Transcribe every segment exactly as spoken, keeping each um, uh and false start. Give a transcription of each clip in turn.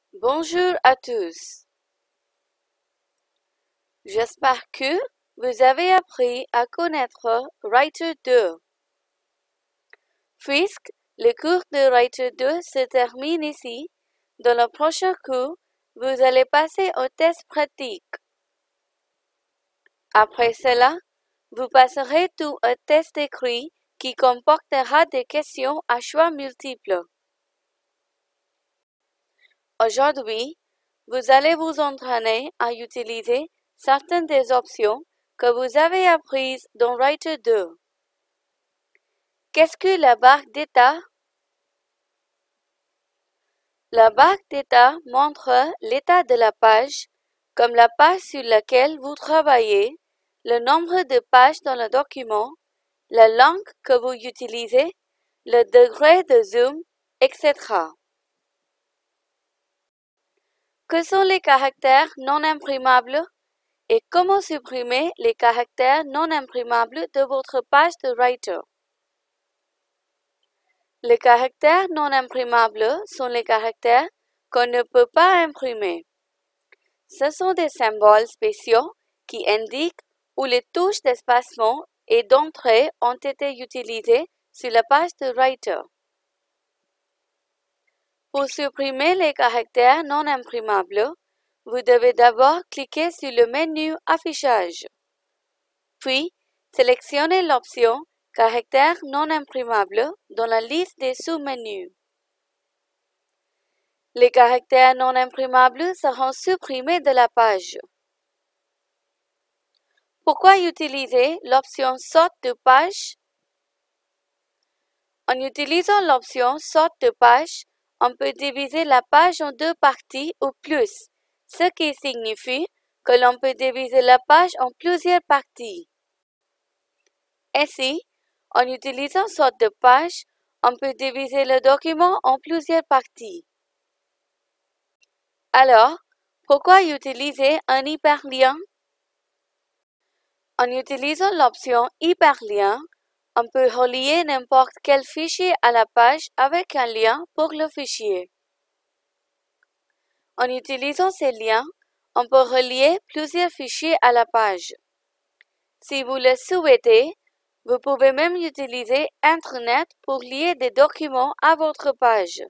Bonjour à tous. J'espère que vous avez appris à connaître Writer deux. Puisque le cours de Writer deux se termine ici, dans le prochain cours, vous allez passer au test pratique. Après cela, vous passerez tout un test écrit qui comportera des questions à choix multiples. Aujourd'hui, vous allez vous entraîner à utiliser certaines des options que vous avez apprises dans Writer deux. Qu'est-ce que la barre d'état? La barre d'état montre l'état de la page, comme la page sur laquelle vous travaillez, le nombre de pages dans le document, la langue que vous utilisez, le degré de zoom, et cetera. Que sont les caractères non imprimables et comment supprimer les caractères non imprimables de votre page de Writer? Les caractères non imprimables sont les caractères qu'on ne peut pas imprimer. Ce sont des symboles spéciaux qui indiquent où les touches d'espacement et d'entrée ont été utilisées sur la page de Writer. Pour supprimer les caractères non imprimables, vous devez d'abord cliquer sur le menu Affichage, puis sélectionnez l'option Caractères non imprimables dans la liste des sous-menus. Les caractères non imprimables seront supprimés de la page. Pourquoi utiliser l'option Sorte de page? En utilisant l'option Sorte de page, on peut diviser la page en deux parties ou plus, ce qui signifie que l'on peut diviser la page en plusieurs parties. Ainsi, en utilisant Sorte de page, on peut diviser le document en plusieurs parties. Alors, pourquoi utiliser un hyperlien? En utilisant l'option Hyperlien, on peut relier n'importe quel fichier à la page avec un lien pour le fichier. En utilisant ces liens, on peut relier plusieurs fichiers à la page. Si vous le souhaitez, vous pouvez même utiliser Internet pour lier des documents à votre page.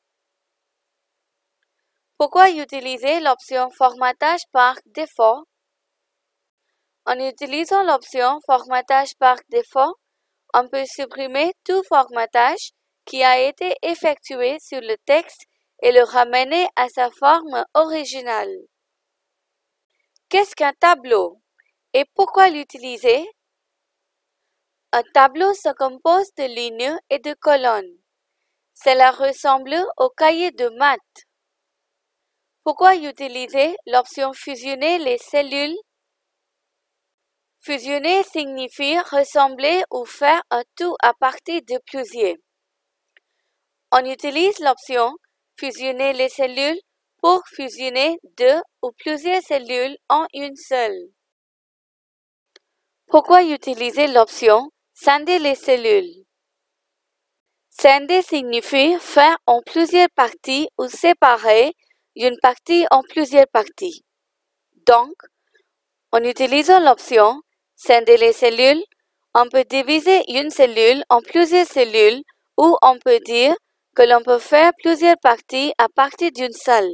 Pourquoi utiliser l'option Formatage par défaut? En utilisant l'option Formatage par défaut, on peut supprimer tout formatage qui a été effectué sur le texte et le ramener à sa forme originale. Qu'est-ce qu'un tableau et pourquoi l'utiliser? Un tableau se compose de lignes et de colonnes. Cela ressemble au cahier de maths. Pourquoi utiliser l'option Fusionner les cellules? Fusionner signifie ressembler ou faire un tout à partir de plusieurs. On utilise l'option Fusionner les cellules pour fusionner deux ou plusieurs cellules en une seule. Pourquoi utiliser l'option Scinder les cellules? Scinder signifie faire en plusieurs parties ou séparer une partie en plusieurs parties. Donc, en utilisant l'option Scinder les cellules, on peut diviser une cellule en plusieurs cellules ou on peut dire que l'on peut faire plusieurs parties à partir d'une seule.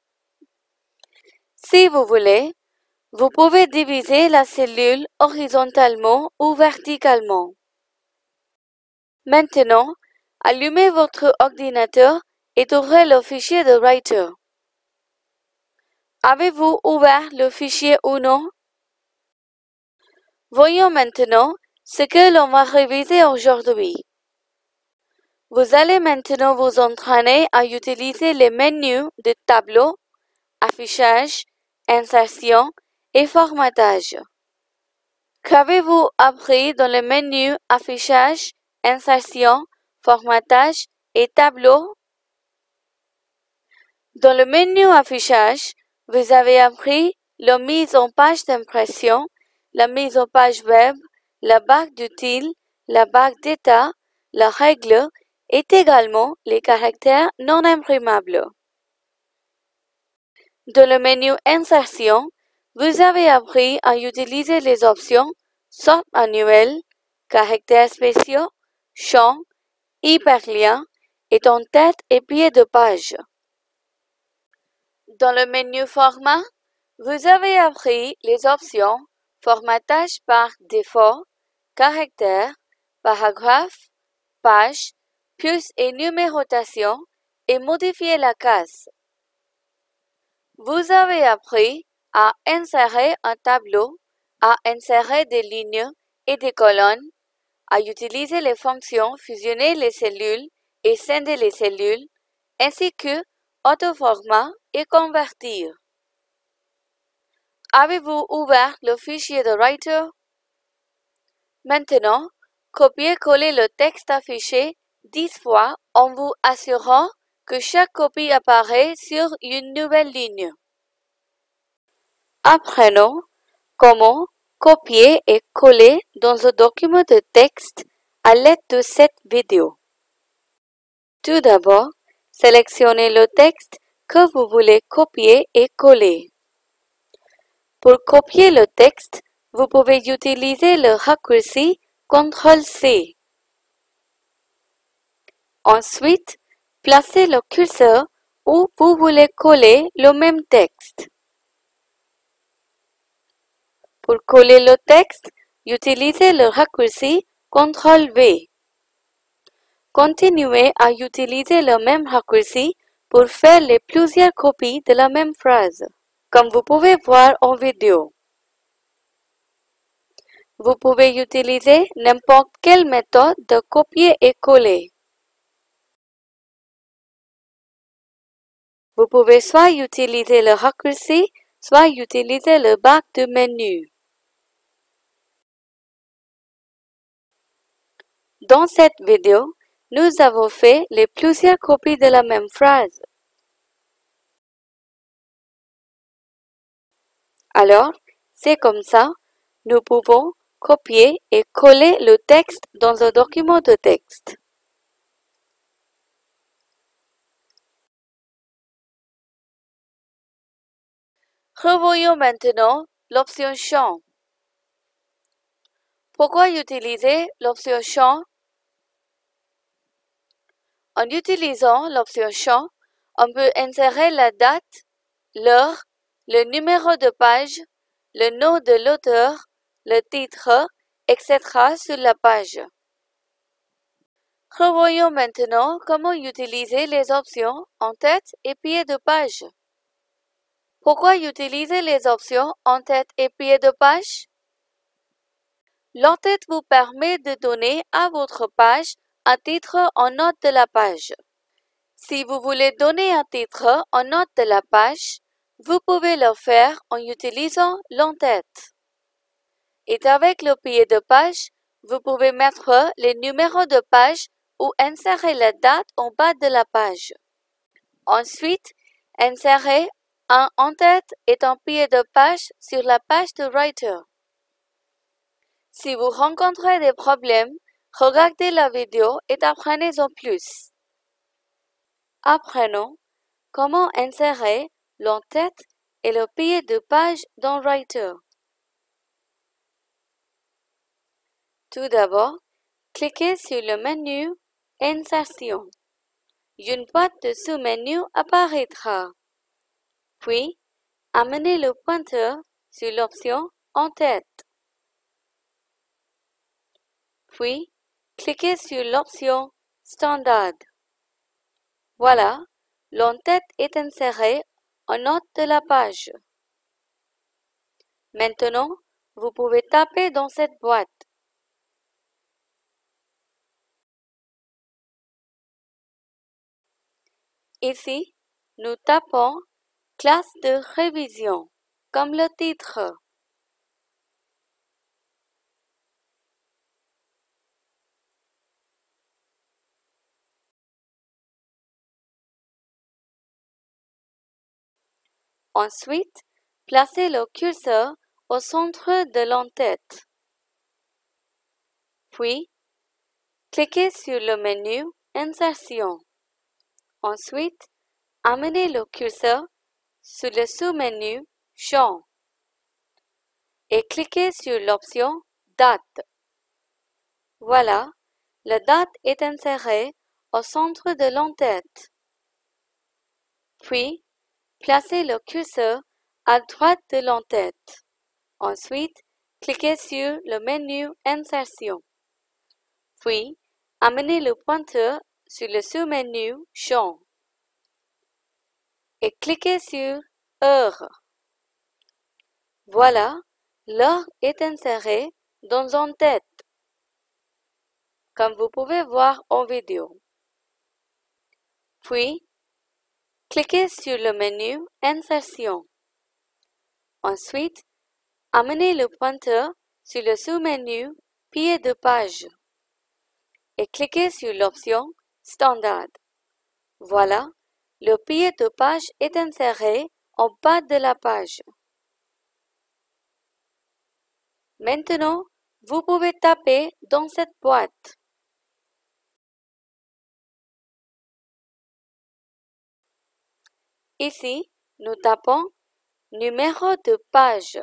Si vous voulez, vous pouvez diviser la cellule horizontalement ou verticalement. Maintenant, allumez votre ordinateur et ouvrez le fichier de Writer. Avez-vous ouvert le fichier ou non? Voyons maintenant ce que l'on va réviser aujourd'hui. Vous allez maintenant vous entraîner à utiliser les menus de tableau, affichage, insertion et formatage. Qu'avez-vous appris dans les menus affichage, insertion, formatage et tableau? Dans le menu affichage, vous avez appris la mise en page d'impression, la mise en page web, la barre d'outils, la barre d'état, la règle et également les caractères non imprimables. Dans le menu Insertion, vous avez appris à utiliser les options Sorte manuelle, caractères spéciaux, champs, hyperliens et en-tête et pied de page. Dans le menu Format, vous avez appris les options Formatage par défaut, caractères, paragraphe, page, puce et numérotation et modifier la case. Vous avez appris à insérer un tableau, à insérer des lignes et des colonnes, à utiliser les fonctions fusionner les cellules et scinder les cellules, ainsi que autoformat et convertir. Avez-vous ouvert le fichier de Writer? Maintenant, copiez-coller le texte affiché dix fois en vous assurant que chaque copie apparaît sur une nouvelle ligne. Apprenons comment copier et coller dans un document de texte à l'aide de cette vidéo. Tout d'abord, sélectionnez le texte que vous voulez copier et coller. Pour copier le texte, vous pouvez utiliser le raccourci contrôle C. Ensuite, placez le curseur où vous voulez coller le même texte. Pour coller le texte, utilisez le raccourci contrôle V. Continuez à utiliser le même raccourci pour faire les plusieurs copies de la même phrase, comme vous pouvez voir en vidéo. Vous pouvez utiliser n'importe quelle méthode de copier et coller. Vous pouvez soit utiliser le raccourci, soit utiliser le bas du menu. Dans cette vidéo, nous avons fait les plusieurs copies de la même phrase. Alors, c'est comme ça, nous pouvons copier et coller le texte dans un document de texte. Revoyons maintenant l'option Champ. Pourquoi utiliser l'option Champ? En utilisant l'option Champ, on peut insérer la date, l'heure, le numéro de page, le nom de l'auteur, le titre, et cetera sur la page. Revoyons maintenant comment utiliser les options en-tête et pied de page. Pourquoi utiliser les options en-tête et pied de page? L'en-tête vous permet de donner à votre page un titre en note de la page. Si vous voulez donner un titre en note de la page, vous pouvez le faire en utilisant l'en-tête. Et avec le pied de page, vous pouvez mettre les numéros de page ou insérer la date en bas de la page. Ensuite, insérez un en-tête et un pied de page sur la page de Writer. Si vous rencontrez des problèmes, regardez la vidéo et apprenez-en plus. Apprenons comment insérer l'en-tête et le pied de page dans Writer. Tout d'abord, cliquez sur le menu Insertion. Une boîte de sous-menu apparaîtra. Puis, amenez le pointeur sur l'option En-tête. Puis, cliquez sur l'option Standard. Voilà, l'en-tête est inséré en note de la page. Maintenant, vous pouvez taper dans cette boîte. Ici, nous tapons Classe de révision, comme le titre. Ensuite, placez le curseur au centre de l'en-tête. Puis, cliquez sur le menu Insertion. Ensuite, amenez le curseur sur le sous-menu Champs et cliquez sur l'option Date. Voilà, la date est insérée au centre de l'en-tête. Puis, placez le curseur à droite de l'en-tête. Ensuite, cliquez sur le menu Insertion. Puis, amenez le pointeur sur le sous-menu Champs et cliquez sur Heure. Voilà, l'heure est insérée dans en-tête, comme vous pouvez voir en vidéo. Puis, cliquez sur le menu Insertion. Ensuite, amenez le pointeur sur le sous-menu Pied de page et cliquez sur l'option Standard. Voilà, le pied de page est inséré en bas de la page. Maintenant, vous pouvez taper dans cette boîte. Ici, nous tapons numéro de page.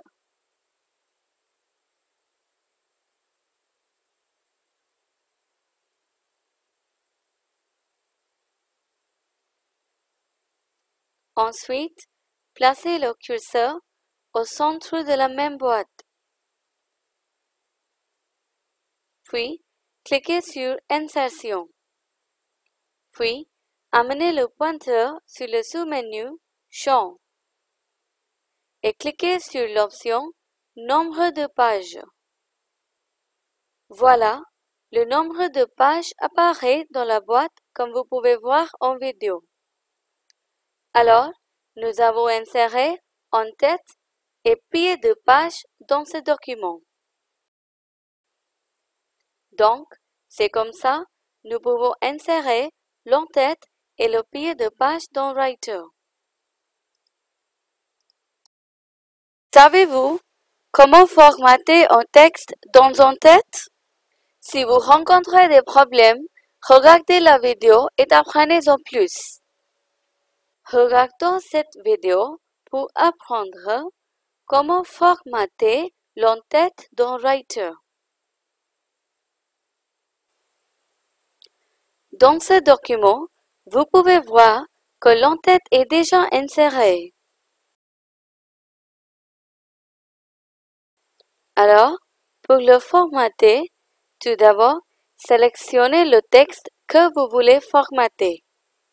Ensuite, placez le curseur au centre de la même boîte. Puis, cliquez sur Insertion. Puis, amenez le pointeur sur le sous-menu Champs et cliquez sur l'option Nombre de pages. Voilà, le nombre de pages apparaît dans la boîte comme vous pouvez voir en vidéo. Alors, nous avons inséré en-tête et pied de page dans ce document. Donc, c'est comme ça, nous pouvons insérer l'en-tête et le pied de page dans Writer. Savez-vous comment formater un texte dans en-tête? Si vous rencontrez des problèmes, regardez la vidéo et apprenez-en plus. Regardons cette vidéo pour apprendre comment formater l'en-tête dans Writer. Dans ce document, vous pouvez voir que l'en-tête est déjà insérée. Alors, pour le formater, tout d'abord, sélectionnez le texte que vous voulez formater.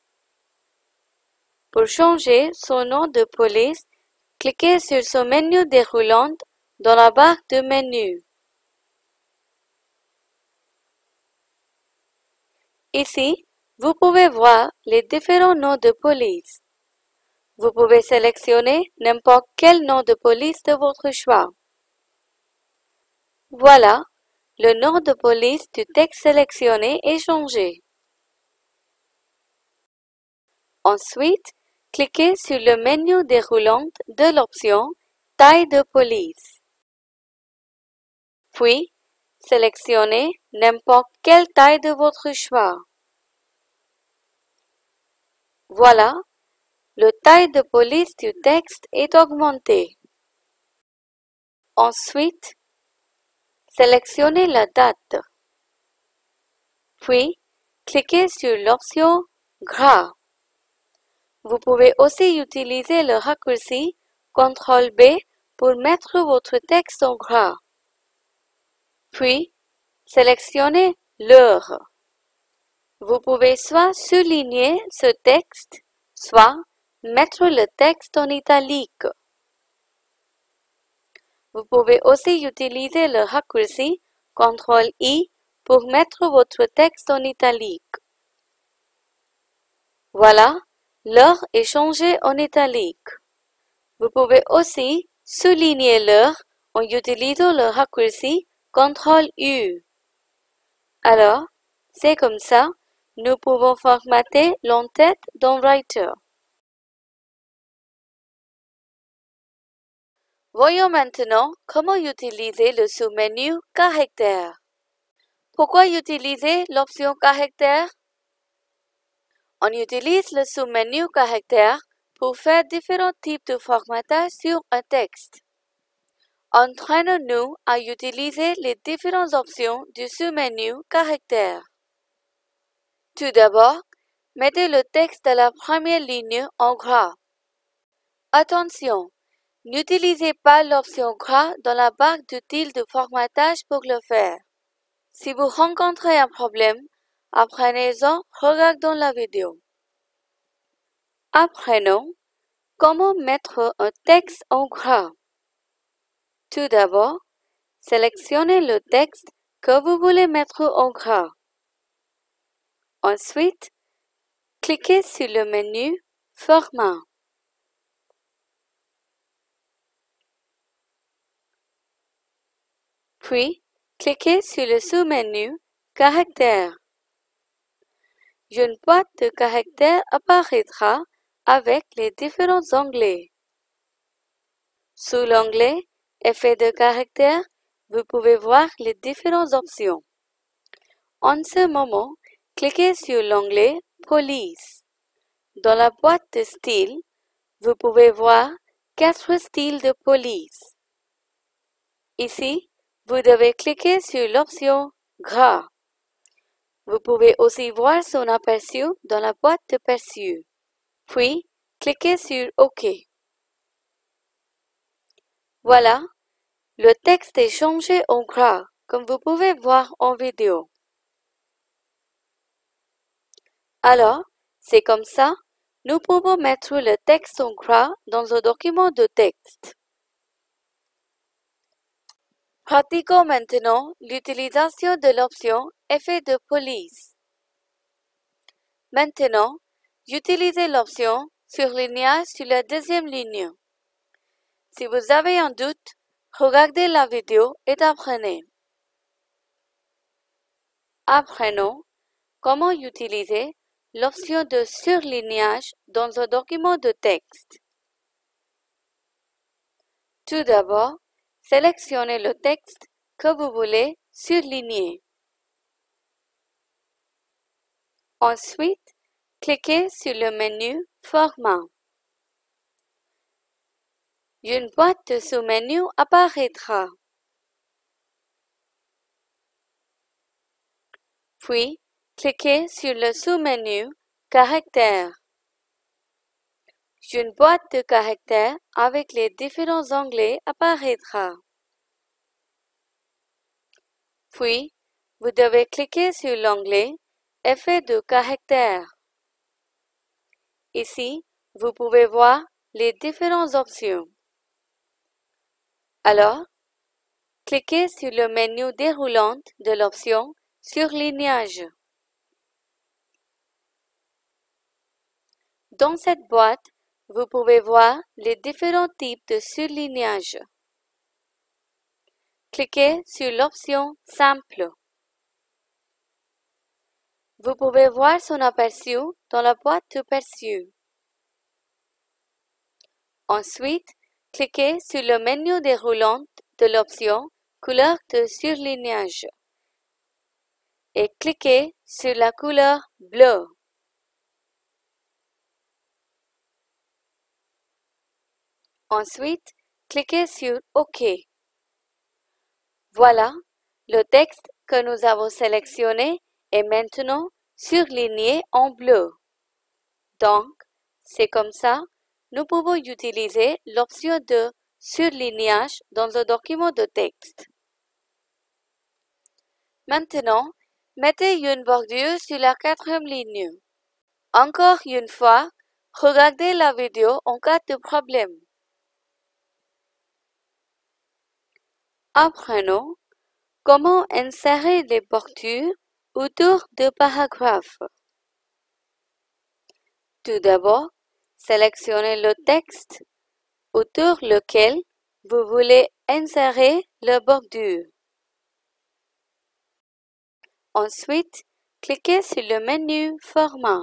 Pour changer son nom de police, cliquez sur ce menu déroulant dans la barre de menu. Ici, vous pouvez voir les différents noms de police. Vous pouvez sélectionner n'importe quel nom de police de votre choix. Voilà, le nom de police du texte sélectionné est changé. Ensuite, cliquez sur le menu déroulant de l'option Taille de police. Puis, sélectionnez n'importe quelle taille de votre choix. Voilà, la taille de police du texte est augmentée. Ensuite, sélectionnez la date. Puis, cliquez sur l'option Gras. Vous pouvez aussi utiliser le raccourci contrôle B pour mettre votre texte en gras. Puis, sélectionnez l'heure. Vous pouvez soit souligner ce texte, soit mettre le texte en italique. Vous pouvez aussi utiliser le raccourci contrôle I pour mettre votre texte en italique. Voilà, l'heure est changée en italique. Vous pouvez aussi souligner l'heure en utilisant le raccourci contrôle U. Alors, c'est comme ça, nous pouvons formater l'en-tête dans Writer. Voyons maintenant comment utiliser le sous-menu Caractères. Pourquoi utiliser l'option Caractères? On utilise le sous-menu Caractères pour faire différents types de formatage sur un texte. Entraînons-nous à utiliser les différentes options du sous-menu Caractères. Tout d'abord, mettez le texte de la première ligne en gras. Attention, n'utilisez pas l'option gras dans la barre d'outils de formatage pour le faire. Si vous rencontrez un problème, apprenez-en regardant la vidéo. Apprenons comment mettre un texte en gras. Tout d'abord, sélectionnez le texte que vous voulez mettre en gras. Ensuite, cliquez sur le menu Format. Puis, cliquez sur le sous-menu Caractères. Une boîte de caractères apparaîtra avec les différents onglets. Sous l'onglet Effets de caractères, vous pouvez voir les différentes options. En ce moment, cliquez sur l'onglet Police. Dans la boîte de styles, vous pouvez voir quatre styles de police. Ici, vous devez cliquer sur l'option Gras. Vous pouvez aussi voir son aperçu dans la boîte de perçu. Puis, cliquez sur OK. Voilà, le texte est changé en gras, comme vous pouvez voir en vidéo. Alors, c'est comme ça, nous pouvons mettre le texte en gras dans un document de texte. Pratiquons maintenant l'utilisation de l'option Effet de police. Maintenant, utilisez l'option Surlignage sur la deuxième ligne. Si vous avez un doute, regardez la vidéo et apprenez. Apprenons comment utiliser l'option de surlignage dans un document de texte. Tout d'abord, sélectionnez le texte que vous voulez surligner. Ensuite, cliquez sur le menu Format. Une boîte de sous-menu apparaîtra. Puis, cliquez sur le sous-menu Caractères. Une boîte de caractères avec les différents onglets apparaîtra. Puis, vous devez cliquer sur l'onglet Effets de caractères. Ici, vous pouvez voir les différentes options. Alors, cliquez sur le menu déroulant de l'option Surlignage. Dans cette boîte, vous pouvez voir les différents types de surlignage. Cliquez sur l'option Simple. Vous pouvez voir son aperçu dans la boîte de perçu. Ensuite, cliquez sur le menu déroulant de l'option Couleur de surlignage et cliquez sur la couleur bleue. Ensuite, cliquez sur OK. Voilà, le texte que nous avons sélectionné est maintenant surligné en bleu. Donc, c'est comme ça, nous pouvons utiliser l'option de surlignage dans un document de texte. Maintenant, mettez une bordure sur la quatrième ligne. Encore une fois, regardez la vidéo en cas de problème. Apprenons comment insérer les bordures autour de paragraphes. Tout d'abord, sélectionnez le texte autour lequel vous voulez insérer la bordure. Ensuite, cliquez sur le menu Format.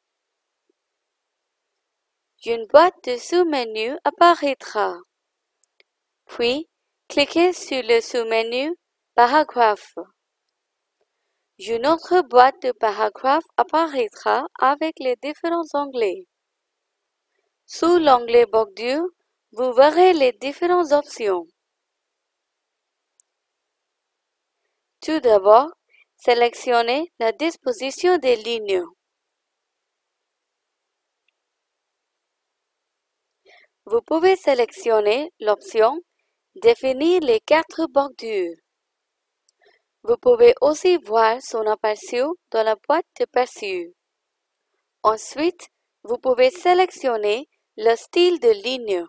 Une boîte de sous-menu apparaîtra. Puis, cliquez sur le sous-menu Paragraphe. Une autre boîte de paragraphes apparaîtra avec les différents onglets. Sous l'onglet Bordure, vous verrez les différentes options. Tout d'abord, sélectionnez la disposition des lignes. Vous pouvez sélectionner l'option « Définir les quatre bordures ». Vous pouvez aussi voir son aperçu dans la boîte d'aperçu. Ensuite, vous pouvez sélectionner le style de ligne.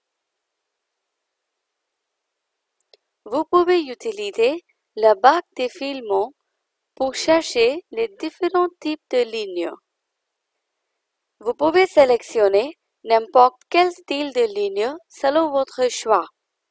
Vous pouvez utiliser la barre défilement pour chercher les différents types de lignes. Vous pouvez sélectionner n'importe quel style de ligne selon votre choix.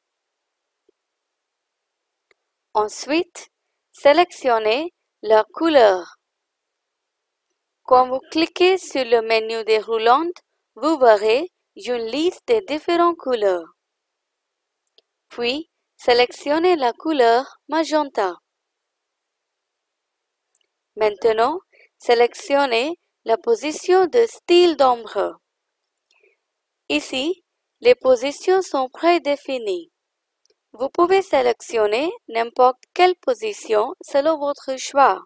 Ensuite, sélectionnez la couleur. Quand vous cliquez sur le menu déroulant, vous verrez une liste de différentes couleurs. Puis, sélectionnez la couleur magenta. Maintenant, sélectionnez la position de style d'ombre. Ici, les positions sont prédéfinies. Vous pouvez sélectionner n'importe quelle position selon votre choix.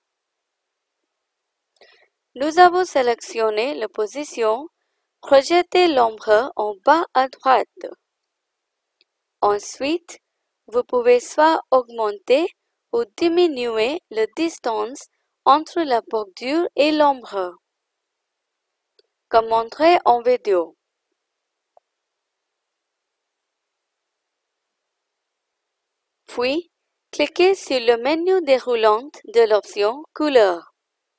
Nous avons sélectionné la position « Projeter l'ombre en bas à droite ». Ensuite, vous pouvez soit augmenter ou diminuer la distance entre la bordure et l'ombre, comme montré en vidéo. Puis, cliquez sur le menu déroulant de l'option « Couleur ».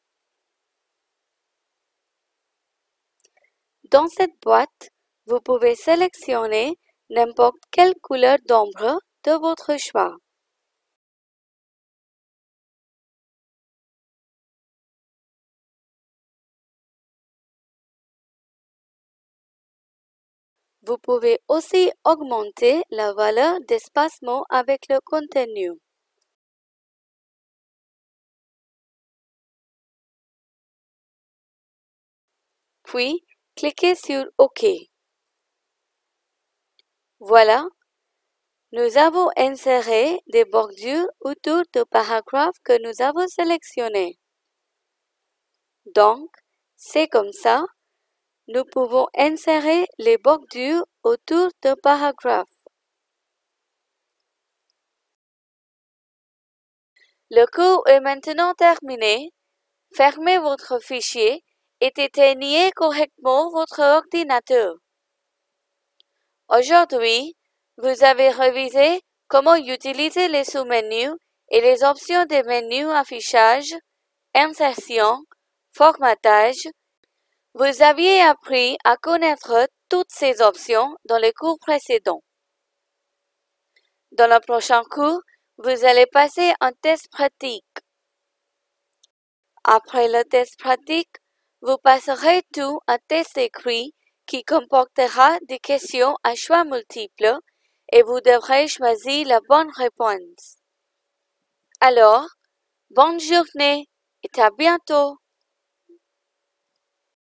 Dans cette boîte, vous pouvez sélectionner n'importe quelle couleur d'ombre de votre choix. Vous pouvez aussi augmenter la valeur d'espacement avec le contenu. Puis, cliquez sur OK. Voilà, nous avons inséré des bordures autour du paragraphe que nous avons sélectionné. Donc, c'est comme ça, nous pouvons insérer les bordures autour du paragraphe. Le cours est maintenant terminé. Fermez votre fichier et éteignez correctement votre ordinateur. Aujourd'hui, vous avez révisé comment utiliser les sous-menus et les options des menus affichage, insertion, formatage. Vous aviez appris à connaître toutes ces options dans les cours précédents. Dans le prochain cours, vous allez passer un test pratique. Après le test pratique, vous passerez tout un test écrit qui comportera des questions à choix multiples et vous devrez choisir la bonne réponse. Alors, bonne journée et à bientôt!